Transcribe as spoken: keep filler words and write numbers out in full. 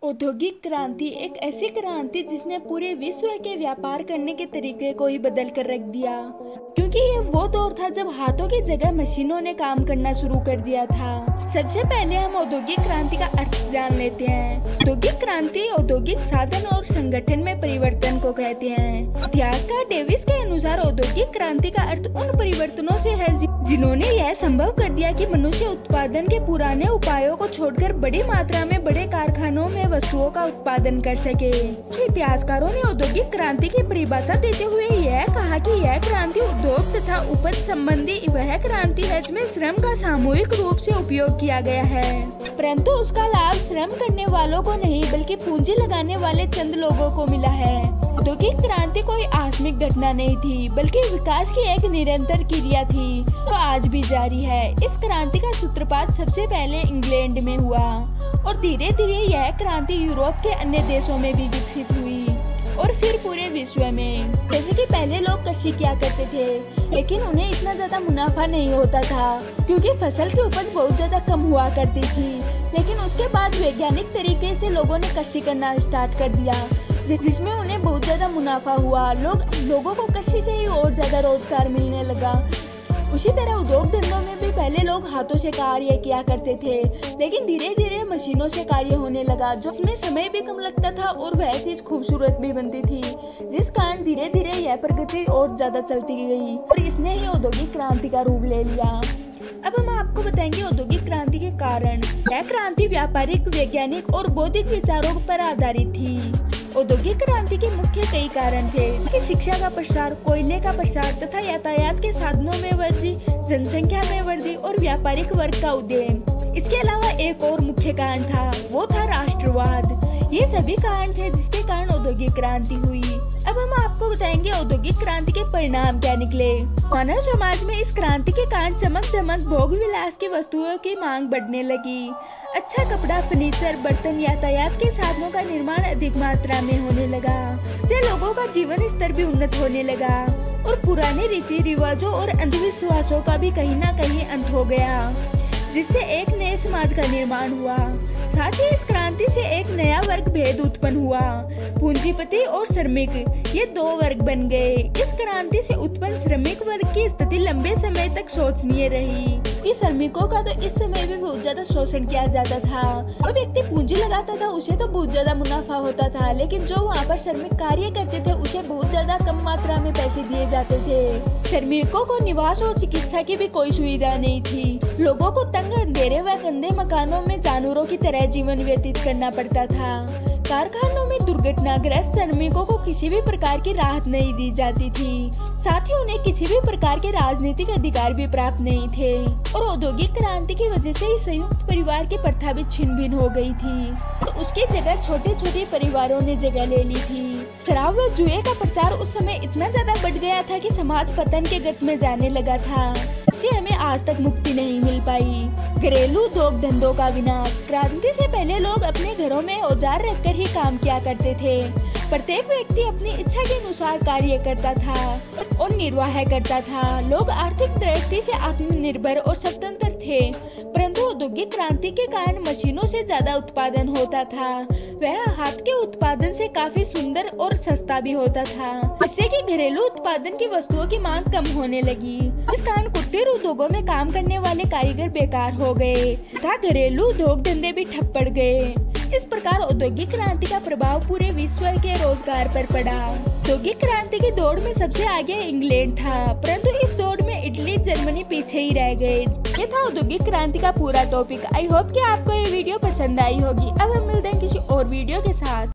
औद्योगिक क्रांति एक ऐसी क्रांति जिसने पूरे विश्व के व्यापार करने के तरीके को ही बदल कर रख दिया, क्योंकि ये वो दौर था जब हाथों की जगह मशीनों ने काम करना शुरू कर दिया था। सबसे पहले हम औद्योगिक क्रांति का अर्थ जान लेते हैं। औद्योगिक क्रांति औद्योगिक साधन और संगठन में परिवर्तन को कहते हैं। इतिहासकार डेविस के अनुसार औद्योगिक क्रांति का अर्थ उन परिवर्तनों से है जिन्होंने यह संभव कर दिया कि मनुष्य उत्पादन के पुराने उपायों को छोड़कर बड़ी मात्रा में बड़े कारखानों में वस्तुओं का उत्पादन कर सके। इतिहासकारों ने औद्योगिक क्रांति की परिभाषा देते हुए यह कहा कि यह क्रांति उद्योग तथा उपज संबंधी वह क्रांति है जिसमें श्रम का सामूहिक रूप से उपयोग किया गया है, परंतु उसका लाभ श्रम करने वालों को नहीं बल्कि पूंजी लगाने वाले चंद लोगों को मिला है। औद्योगिक क्रांति कोई आकस्मिक घटना नहीं थी बल्कि विकास की एक निरंतर क्रिया थी, तो आज भी जारी है। इस क्रांति का सूत्रपात सबसे पहले इंग्लैंड में हुआ और धीरे धीरे यह क्रांति यूरोप के अन्य देशों में भी विकसित हुई और फिर पूरे विश्व में। जैसे कि पहले लोग कृषि किया करते थे, लेकिन उन्हें इतना ज्यादा मुनाफा नहीं होता था क्योंकि फसल की उपज बहुत ज्यादा कम हुआ करती थी। लेकिन उसके बाद वैज्ञानिक तरीके से लोगों ने कृषि करना स्टार्ट कर दिया, जिसमें उन्हें बहुत ज्यादा मुनाफा हुआ। लोग लोगों को कृषि से ही और ज्यादा रोजगार मिलने लगा। उसी तरह उद्योग धंधों में भी पहले लोग हाथों से कार्य किया करते थे, लेकिन धीरे धीरे मशीनों से कार्य होने लगा, जिसमें समय भी कम लगता था और वह चीज खूबसूरत भी बनती थी, जिस कारण धीरे धीरे यह प्रगति और ज्यादा चलती गई और इसने ही औद्योगिक क्रांति का रूप ले लिया। अब हम आपको बताएंगे औद्योगिक क्रांति के कारण। यह क्रांति व्यापारिक, वैज्ञानिक और बौद्धिक विचारों पर आधारित थी। औद्योगिक क्रांति के मुख्य कई कारण थे कि शिक्षा का प्रसार, कोयले का प्रसार तथा यातायात के साधनों में वृद्धि, जनसंख्या में वृद्धि और व्यापारिक वर्ग का उदय। इसके अलावा एक और मुख्य कारण था, वो था राष्ट्रवाद। ये सभी कारण थे जिसके कारण औद्योगिक क्रांति हुई। अब हम आपको बताएंगे औद्योगिक क्रांति के परिणाम क्या निकले। मानव समाज में इस क्रांति के कारण चमक दमक, भोग विलास की वस्तुओं की मांग बढ़ने लगी। अच्छा कपड़ा, फर्नीचर, बर्तन, यातायात के साधनों का निर्माण अधिक मात्रा में होने लगा। इससे लोगों का जीवन स्तर भी उन्नत होने लगा और पुराने रीति रिवाजों और अंधविश्वासों का भी कहीं न कहीं अंत हो गया, जिससे एक नए समाज का निर्माण हुआ। साथ ही इस क्रांति से एक नया वर्ग भेद उत्पन्न हुआ। पूंजीपति और श्रमिक ये दो वर्ग बन गए। इस क्रांति से उत्पन्न श्रमिक वर्ग की स्थिति लंबे समय तक शोचनीय रही कि श्रमिकों का तो इस समय भी बहुत ज्यादा शोषण किया जाता था। जो व्यक्ति पूंजी लगाता था उसे तो बहुत ज्यादा मुनाफा होता था, लेकिन जो वहाँ पर श्रमिक कार्य करते थे उसे बहुत ज्यादा कम मात्रा में पैसे दिए जाते थे। श्रमिकों को निवास और चिकित्सा की भी कोई सुविधा नहीं थी। लोगों को तंग, अंधेरे व गंदे मकानों में जानवरों की तरह जीवन व्यतीत करना पड़ता था। कारखानों में दुर्घटनाग्रस्त श्रमिकों को किसी भी प्रकार की राहत नहीं दी जाती थी। साथ ही उन्हें किसी भी प्रकार के राजनीतिक अधिकार भी प्राप्त नहीं थे और औद्योगिक क्रांति की वजह से ही संयुक्त परिवार की प्रथा भी छिन्न भिन्न हो गई थी और उसकी जगह छोटे छोटे परिवारों ने जगह ले ली थी। शराब व जुए का प्रचार उस समय इतना ज्यादा बढ़ गया था कि समाज पतन के गत में जाने लगा था। इससे हमें आज तक मुक्ति नहीं मिल पाई। घरेलू उद्योग धंधों का विनाश। क्रांति से पहले लोग अपने घरों में औजार रखकर ही काम किया करते थे। प्रत्येक व्यक्ति अपनी इच्छा के अनुसार कार्य करता था और निर्वाह करता था। लोग आर्थिक दृष्टि से आत्मनिर्भर और स्वतंत्र थे, परंतु औद्योगिक क्रांति के कारण मशीनों से ज्यादा उत्पादन होता था। वह हाथ के उत्पादन से काफी सुंदर और सस्ता भी होता था, जिससे कि घरेलू उत्पादन की वस्तुओं की मांग कम होने लगी। इस कारण कुटीर उद्योगों में काम करने वाले कारीगर बेकार हो गए तथा घरेलू उद्योग धंधे भी ठप पड़ गए। इस प्रकार औद्योगिक क्रांति का प्रभाव पूरे विश्व के रोजगार पर पड़ा। औद्योगिक क्रांति की दौड़ में सबसे आगे इंग्लैंड था, परंतु इस दौड़ में इटली, जर्मनी पीछे ही रह गए। ये था औद्योगिक क्रांति का पूरा टॉपिक। आई होप कि आपको ये वीडियो पसंद आई होगी। अब हम मिलते हैं किसी और वीडियो के साथ।